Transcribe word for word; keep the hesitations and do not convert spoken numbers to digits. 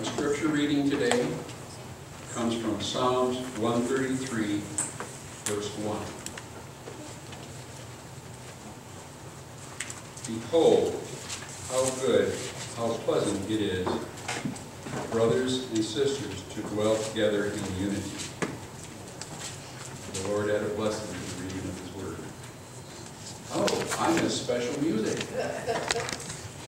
The scripture reading today comes from Psalms one thirty-three, verse one. Behold, how good, how pleasant it is, brothers and sisters, to dwell together in unity. The Lord add a blessing to the reading of His word. Oh, I miss special music.